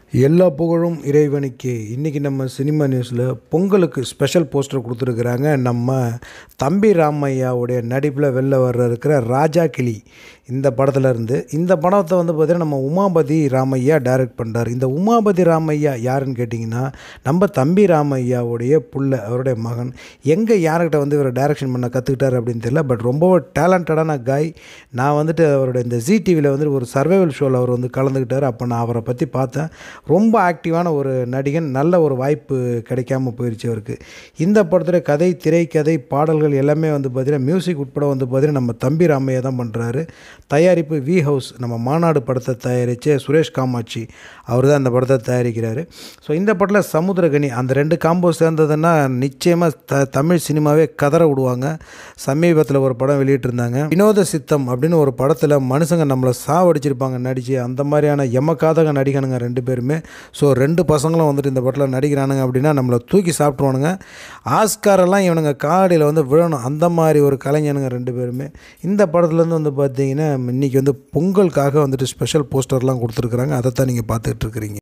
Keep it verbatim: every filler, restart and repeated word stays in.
எல்லா புகழும் இறைவனுக்கே. இன்றைக்கி நம்ம சினிமா நியூஸில் பொங்கலுக்கு ஸ்பெஷல் போஸ்டர் கொடுத்துருக்குறாங்க. நம்ம தம்பி ராமையாவுடைய நடிப்பில் வெளில வர்ற இருக்கிற ராஜா கிளி இந்த படத்தில் இருந்து இந்த படத்தை வந்து பார்த்திங்கன்னா நம்ம உமாபதி ராமையா டைரக்ட் பண்ணுறார். இந்த உமாபதி ராமையா யாருன்னு கேட்டிங்கன்னா நம்ம தம்பி ராமையாவுடைய புள்ள, அவருடைய மகன். எங்கே யார்கிட்ட வந்து இவர் டைரக்ஷன் பண்ண கற்றுக்கிட்டார் அப்படின்னு தெரியல, பட் ரொம்ப டேலண்டடான காய். நான் வந்துட்டு அவருடைய இந்த ஜி டிவியில் வந்துட்டு ஒரு சர்வைவல் ஷோவில் அவர் வந்து கலந்துக்கிட்டார். அப்போ நான் அவரை பற்றி பார்த்தேன். ரொம்ப ஆக்டிவான ஒரு நடிகன். நல்ல ஒரு வாய்ப்பு கிடைக்காம போயிடுச்சு அவருக்கு. இந்த படத்தில் கதை, திரைக்கதை, பாடல்கள் எல்லாமே வந்து பார்த்திங்கன்னா மியூசிக் உட்பட வந்து பார்த்திங்கன்னா நம்ம தம்பி ராமையா தான் பண்ணுறாரு. தயாரிப்பு வி ஹவுஸ், நம்ம மாநாடு படத்தை தயாரித்த சுரேஷ் காமாட்சி அவர் தான் அந்த படத்தை தயாரிக்கிறாரு. ஸோ இந்த படத்தில் சமுத்திரகனி அந்த ரெண்டு காம்போ சேர்ந்ததுன்னா நிச்சயமாக த தமிழ் சினிமாவே கதற விடுவாங்க. சமீபத்தில் ஒரு படம் வெளியிட்டிருந்தாங்க, வினோத சித்தம் அப்படின்னு ஒரு படத்தில் மனுஷங்க நம்மளை சாவடிச்சிருப்பாங்க நடித்து. அந்த மாதிரியான எமக்காதக நடிகனுங்க ரெண்டு பேருமே. ஸோ ரெண்டு பசங்களும் வந்துட்டு இந்த படத்தில் நடிக்கிறானுங்க அப்படின்னா நம்மளை தூக்கி சாப்பிட்ருவானுங்க. ஆஸ்காரெல்லாம் இவனுங்க காடியில் வந்து விழணும், அந்த மாதிரி ஒரு கலைஞனுங்க ரெண்டு பேருமே. இந்த படத்துலேருந்து வந்து பார்த்தீங்கன்னா இன்றைக்கி வந்து பொங்கலுக்காக வந்துட்டு ஸ்பெஷல் போஸ்டர்லாம் கொடுத்துருக்குறாங்க. அதை தான் நீங்கள் பார்த்துட்ருக்குறீங்க.